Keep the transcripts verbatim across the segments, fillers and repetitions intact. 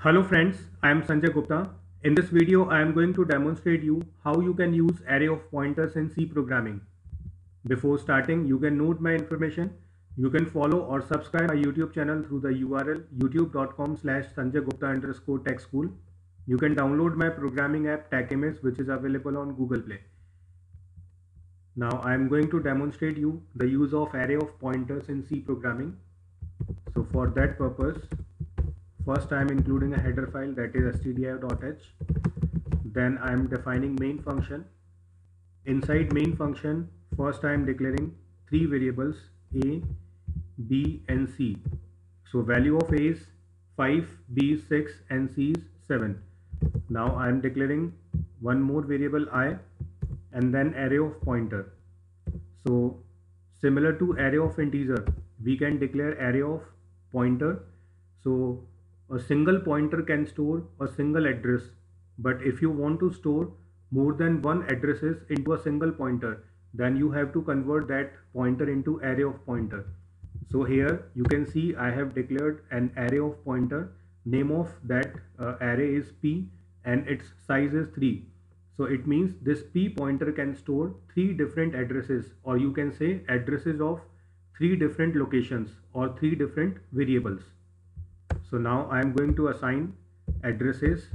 Hello friends, I am Sanjay Gupta. In this video, I am going to demonstrate you how you can use array of pointers in C programming. Before starting, you can note my information. You can follow or subscribe my YouTube channel through the U R L youtube.com slash Sanjay Gupta underscore tech school. You can download my programming app TechImage, which is available on Google Play. Now I am going to demonstrate you the use of array of pointers in C programming. So for that purpose, first I am including a header file, that is stdio.h. Then I am defining main function. Inside main function, first I am declaring three variables a, b and c. So value of a is five, b is six and c is seven. Now I am declaring one more variable I and then array of pointer. So similar to array of integer, we can declare array of pointer. So a single pointer can store a single address, but if you want to store more than one addresses into a single pointer, then you have to convert that pointer into array of pointer. So here you can see I have declared an array of pointer. Name of that uh, array is p and its size is three. So it means this p pointer can store three different addresses, or you can say addresses of three different locations or three different variables. So now I am going to assign addresses.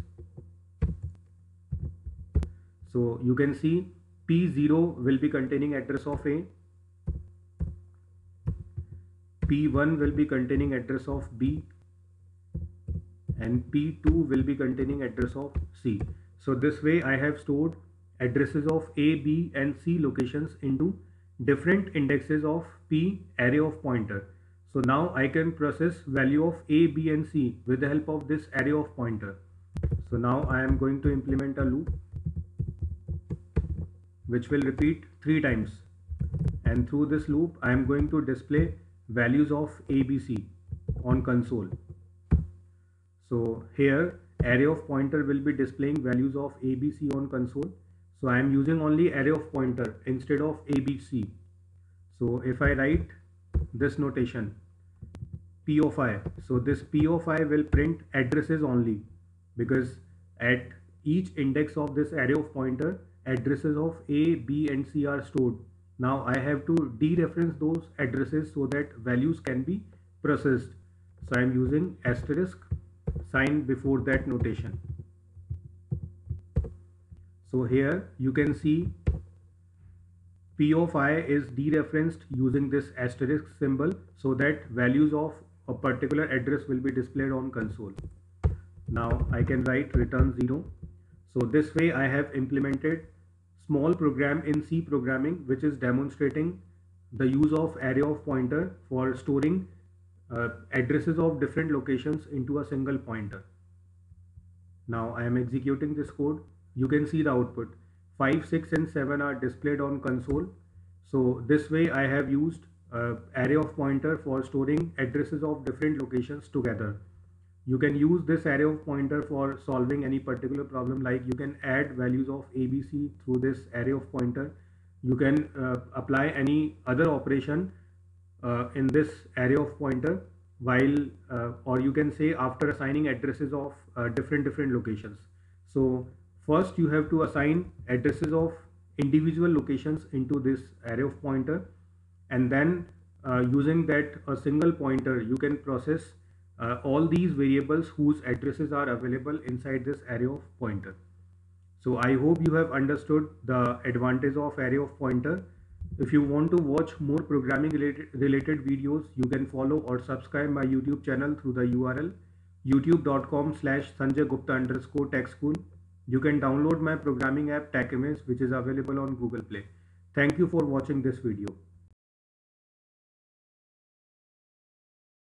So you can see P zero will be containing address of A, P one will be containing address of B, and P two will be containing address of C. So this way I have stored addresses of A, B and C locations into different indexes of P array of pointer. So now I can process value of A, B and C with the help of this array of pointer. So now I am going to implement a loop which will repeat three times, and through this loop I am going to display values of A, B, C on console. So here array of pointer will be displaying values of A, B, C on console. So I am using only array of pointer instead of A, B, C. So if I write this notation P of I, so this P of I will print addresses only, because at each index of this array of pointer addresses of A, B and C are stored. Now I have to dereference those addresses so that values can be processed. So I am using asterisk sign before that notation. So here you can see P of I is dereferenced using this asterisk symbol so that values of a particular address will be displayed on console. Now I can write return zero. So this way I have implemented small program in C programming which is demonstrating the use of array of pointer for storing uh, addresses of different locations into a single pointer. Now I am executing this code. You can see the output. five, six and seven are displayed on console. So this way I have used uh, array of pointer for storing addresses of different locations together. You can use this array of pointer for solving any particular problem, like you can add values of A, B, C through this array of pointer. You can uh, apply any other operation uh, in this array of pointer while uh, or you can say after assigning addresses of uh, different different locations. So first you have to assign addresses of individual locations into this array of pointer, and then uh, using that a single pointer you can process uh, all these variables whose addresses are available inside this array of pointer. So I hope you have understood the advantage of array of pointer. If you want to watch more programming related, related videos, you can follow or subscribe my YouTube channel through the U R L youtube.com slash Sanjay Gupta underscore tech school. You can download my programming app TechImage, which is available on Google Play. Thank you for watching this video.